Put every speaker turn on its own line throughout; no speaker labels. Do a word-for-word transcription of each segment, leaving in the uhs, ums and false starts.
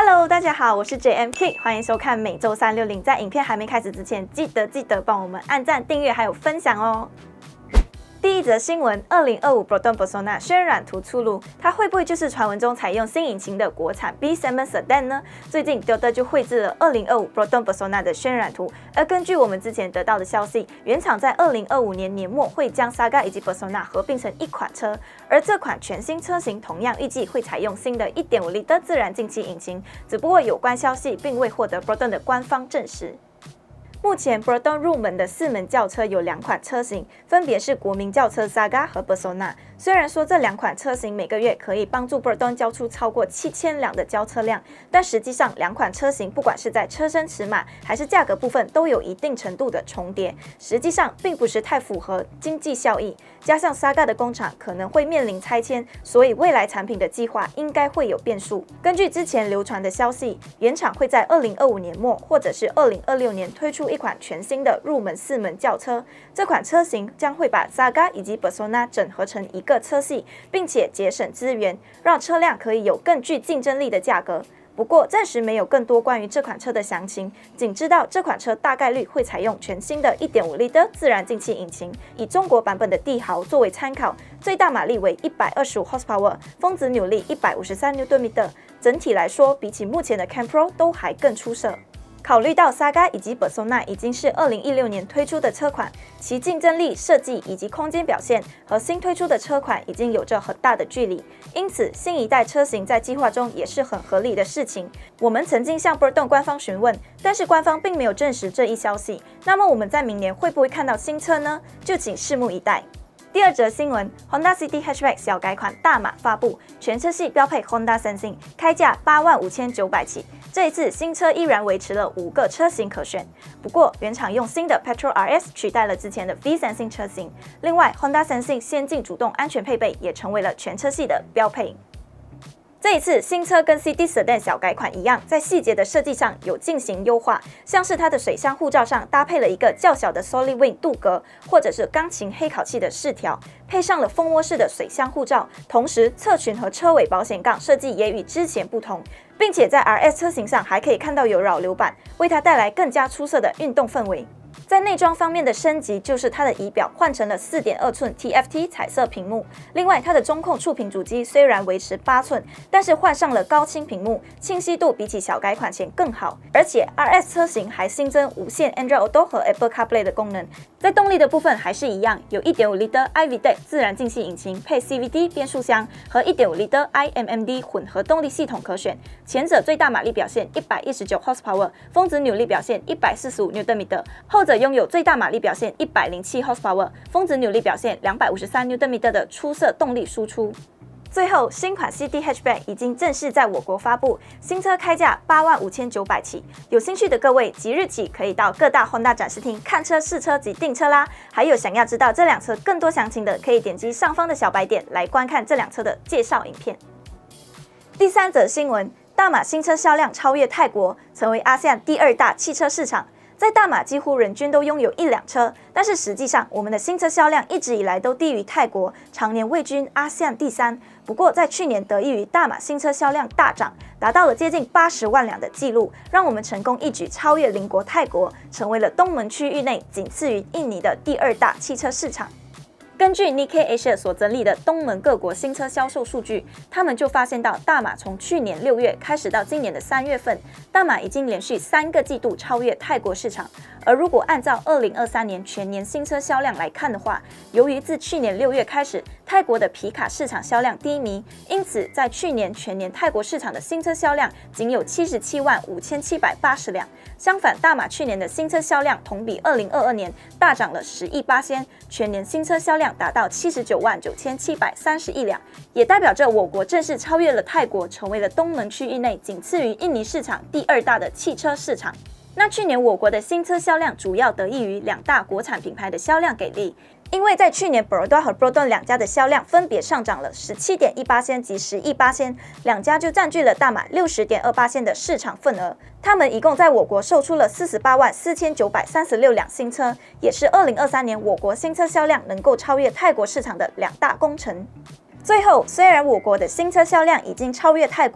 Hello， 大家好，我是 J M K， 欢迎收看每周三六零。在影片还没开始之前，记得记得帮我们按赞、订阅还有分享哦。第一则新闻：二零二五 Proton Persona 渲染图出炉，它会不会就是传闻中采用新引擎的国产 B 七 Sedan 呢？最近 Toyota 就绘制了二零二五 Proton Persona 的渲染图，而根据我们之前得到的消息，原厂在二零二五年年末会将 Saga 以及 Persona 合并成一款车，而这款全新车型同样预计会采用新的 一点五 L 自然进气引擎，只不过有关消息并未获得 Proton 的官方证实。目前 Proton 入门的四门轿车有两款车型，分别是国民轿车 Saga 和 Persona。虽然说这两款车型每个月可以帮助 Proton 交出超过七千辆的交车量，但实际上两款车型不管是在车身尺码还是价格部分都有一定程度的重叠，实际上并不是太符合经济效益。加上 Saga 的工厂可能会面临拆迁，所以未来产品的计划应该会有变数。根据之前流传的消息，原厂会在二零二五年末或者是二零二六年推出一款全新的入门四门轿车，这款车型将会把 Saga 以及 Persona 整合成一个车系，并且节省资源，让车辆可以有更具竞争力的价格。不过暂时没有更多关于这款车的详情，仅知道这款车大概率会采用全新的 一点五 L 的自然进气引擎，以中国版本的帝豪作为参考，最大马力为一百二十五 horsepower， 峰值扭力一百五十三 牛顿米，整体来说比起目前的 Can Pro 都还更出色。考虑到 Saga 以及 Persona 已经是二零一六年推出的车款，其竞争力、设计以及空间表现和新推出的车款已经有着很大的距离，因此新一代车型在计划中也是很合理的事情。我们曾经向 Proton 官方询问，但是官方并没有证实这一消息。那么我们在明年会不会看到新车呢？就请拭目以待。第二则新闻 ，Honda City Hatchback 小改款大马发布，全车系标配 Honda Sensing， 开价八万五千九百起。这一次新车依然维持了五个车型可选，不过原厂用新的 Petrol R S 取代了之前的 V Sensing 车型。另外 ，Honda Sensing 先进主动安全配备也成为了全车系的标配。这一次新车跟 City Sedan 小改款一样，在细节的设计上有进行优化，像是它的水箱护罩上搭配了一个较小的 Solid Wing 镀铬，或者是钢琴黑烤漆的饰条，配上了蜂窝式的水箱护罩，同时侧裙和车尾保险杠设计也与之前不同，并且在 R S 车型上还可以看到有扰流板，为它带来更加出色的运动氛围。在内装方面的升级，就是它的仪表换成了 四点二寸 T F T 彩色屏幕。另外，它的中控触屏主机虽然维持八寸，但是换上了高清屏幕，清晰度比起小改款前更好。而且 R S 车型还新增无线 Android Auto 和 Apple CarPlay 的功能。在动力的部分还是一样，有 一点五 L 的 I V D E C 自然进气引擎配 C V T 变速箱和 一点五 L 的 I M M D 混合动力系统可选。前者最大马力表现一百一十九 horsepower， 峰值扭力表现一百四十五牛顿米，后者拥有最大马力表现一百零七 horsepower， 峰值扭力表现两百五十三牛顿米的出色动力输出。最后，新款 City Hatchback 已经正式在我国发布，新车开价八万五千九百起。有兴趣的各位，即日起可以到各大 Honda 展示厅看车、试车及订车啦。还有想要知道这辆车更多详情的，可以点击上方的小白点来观看这辆车的介绍影片。第三则新闻，大马新车销量超越泰国，成为 A S E A N 第二大汽车市场。在大马几乎人均都拥有一辆车，但是实际上我们的新车销量一直以来都低于泰国，常年位居 A S E A N 第三。不过在去年得益于大马新车销量大涨，达到了接近八十万辆的纪录，让我们成功一举超越邻国泰国，成为了东盟区域内仅次于印尼的第二大汽车市场。根据 Nikkei Asia 所整理的东盟各国新车销售数据，他们就发现到大马从去年六月开始到今年的三月份，大马已经连续三个季度超越泰国市场。而如果按照二零二三年全年新车销量来看的话，由于自去年六月开始，泰国的皮卡市场销量低迷，因此在去年全年泰国市场的新车销量仅有七十七万五千七百八十辆。相反，大马去年的新车销量同比二零二二年大涨了十亿八千，全年新车销量达到七十九万九千七百三十一辆，也代表着我国正式超越了泰国，成为了东盟区域内仅次于印尼市场第二大的汽车市场。那去年我国的新车销量主要得益于两大国产品牌的销量给力，因为在去年 Perodua 和 Proton 两家的销量分别上涨了 十七点一八 及十一八，两家就占据了大马 六十点二八 的市场份额。他们一共在我国售出了四十八万四千九百三十六辆新车，也是二零二三年我国新车销量能够超越泰国市场的两大功臣。最后，虽然我国的新车销量已经超越泰国，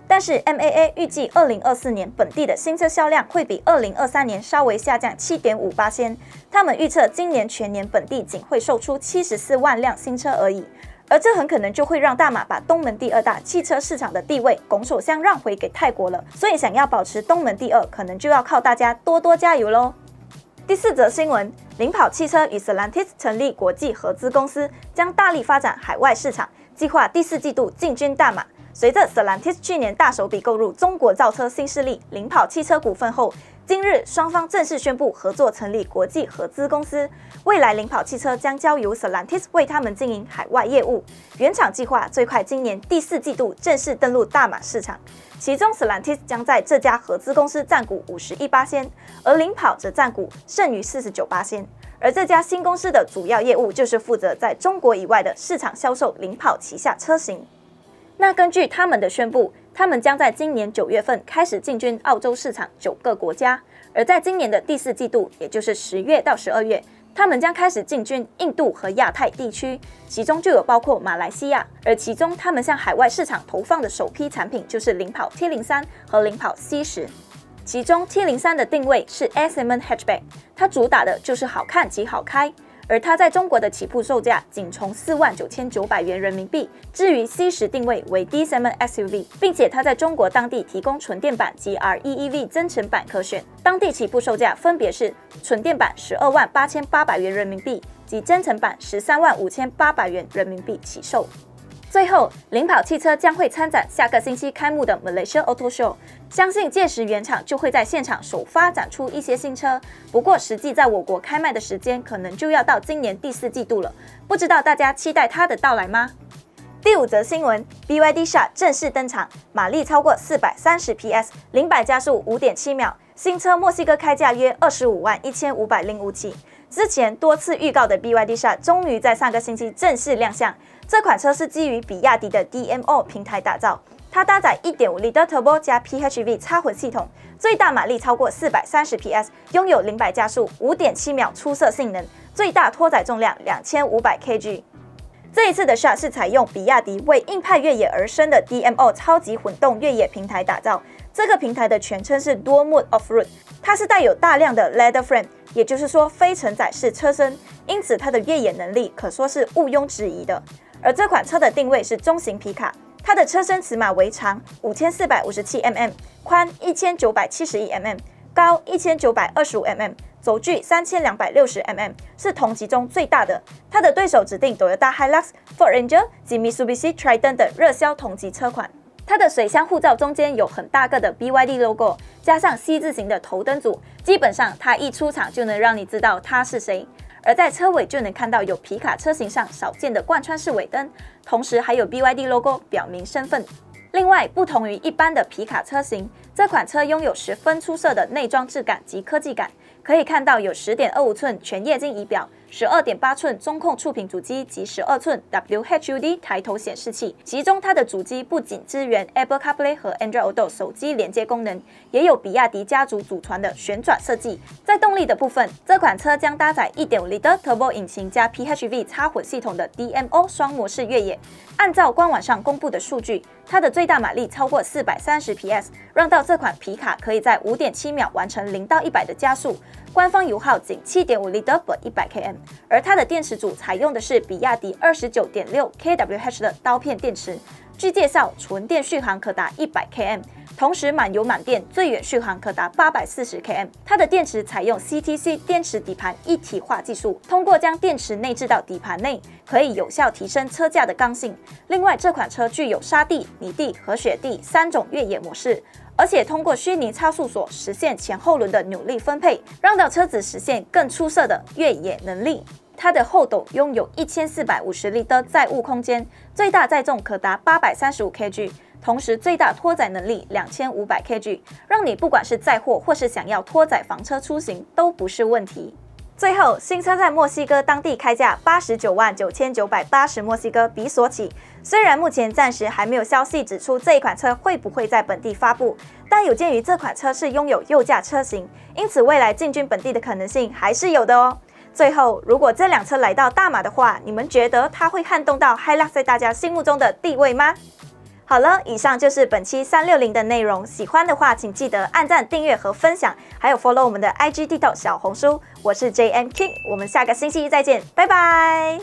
但是 M A A 预计二零二四年本地的新车销量会比二零二三年稍微下降 百分之七点五， 他们预测今年全年本地仅会售出七十四万辆新车而已，而这很可能就会让大马把东门第二大汽车市场的地位拱手相让回给泰国了，所以想要保持东门第二，可能就要靠大家多多加油咯。第四则新闻，领跑汽车与 Stellantis 成立国际合资公司，将大力发展海外市场，计划第四季度进军大马。随着 Stellantis 去年大手笔购入中国造车新势力领跑汽车股份后，今日双方正式宣布合作成立国际合资公司，未来领跑汽车将交由 Stellantis 为他们经营海外业务。原厂计划最快今年第四季度正式登陆大马市场，其中 Stellantis 将在这家合资公司占股 百分之五十一， 而领跑则占股剩余 百分之四十九。而这家新公司的主要业务就是负责在中国以外的市场销售领跑旗下车型。那根据他们的宣布，他们将在今年九月份开始进军澳洲市场九个国家，而在今年的第四季度，也就是十月到十二月，他们将开始进军印度和亚太地区，其中就有包括马来西亚。而其中他们向海外市场投放的首批产品就是领跑 T 零三 和领跑 C 十。其中 T 零三 的定位是 S M N Hatchback， 它主打的就是好看及好开。而它在中国的起步售价仅从四万九千九百元人民币。至于 C 十 定位为 D 三 S U V， 并且它在中国当地提供纯电版及 R E E V 增程版可选，当地起步售价分别是纯电版十二万八千八百元人民币及增程版十三万五千八百元人民币起售。最后，领跑汽车将会参展下个星期开幕的 Malaysia Auto Show， 相信届时原厂就会在现场首发展出一些新车。不过，实际在我国开卖的时间可能就要到今年第四季度了，不知道大家期待它的到来吗？第五则新闻 ，B Y D Shard 正式登场，马力超过四百三十匹 ，零百加速 五点七秒，新车墨西哥开价约二十五万一千五百零五起。之前多次预告的 B Y D Shard 终于在上个星期正式亮相。这款车是基于比亚迪的 D M O 平台打造，它搭载 一点五 L Turbo 加 P H E V 插混系统，最大马力超过四百三十匹，拥有零百加速 五点七秒出色性能，最大拖载重量 两千五百 K G。这一次的 Shard 是采用比亚迪为硬派越野而生的 D M O 超级混动越野平台打造。这个平台的全称是 Dual Mode Off-Road， 它是带有大量的 Leather Frame， 也就是说非承载式车身，因此它的越野能力可说是毋庸置疑的。而这款车的定位是中型皮卡，它的车身尺码为长五千四百五十七 mm， 宽一千九百七十一 mm， 高一千九百二十五 mm， 轴距三千两百六十 mm， 是同级中最大的。它的对手指定 Toyota Hilux、Ford Ranger 及 Mitsubishi Triton 等热销同级车款。它的水箱护罩中间有很大个的 B Y D logo， 加上 C 字形的头灯组，基本上它一出场就能让你知道它是谁。而在车尾就能看到有皮卡车型上少见的贯穿式尾灯，同时还有 B Y D logo 表明身份。另外，不同于一般的皮卡车型，这款车拥有十分出色的内装质感及科技感。可以看到有 十点二五寸全液晶仪表、十二点八寸中控触屏主机及十二寸 W H U D 抬头显示器。其中它的主机不仅支援 Apple CarPlay 和 Android Auto 手机连接功能，也有比亚迪家族祖传的旋转设计。在动力的部分，这款车将搭载 一点五 L Turbo 引擎加 P H E V 插混系统的 D M O 双模式越野。按照官网上公布的数据，它的最大马力超过四百三十匹，让到这款皮卡可以在 五点七秒完成零到一百的加速。官方油耗仅 七点五 L per 一百 km， 而它的电池组采用的是比亚迪 二十九点六 k W H 的刀片电池。据介绍，纯电续航可达 一百 km， 同时满油满电最远续航可达 八百四十 km。它的电池采用 C T C 电池底盘一体化技术，通过将电池内置到底盘内，可以有效提升车架的刚性。另外，这款车具有沙地、泥地和雪地三种越野模式。而且通过虚拟超速锁实现前后轮的扭力分配，让到车子实现更出色的越野能力。它的后斗拥有一千四百五十立的载物空间，最大载重可达八百三十五 K G， 同时最大拖载能力两千五百 K G， 让你不管是载货或是想要拖载房车出行都不是问题。最后，新车在墨西哥当地开价八十九万九千九百八十墨西哥比索起。虽然目前暂时还没有消息指出这一款车会不会在本地发布，但有鉴于这款车是拥有右驾车型，因此未来进军本地的可能性还是有的哦。最后，如果这辆车来到大马的话，你们觉得它会撼动到 Hilux 在大家心目中的地位吗？ 好了，以上就是本期三六零的内容。喜欢的话，请记得按赞、订阅和分享，还有 follow 我们的 I G、TikTok、小红书。我是 J M King， 我们下个星期一再见，拜拜。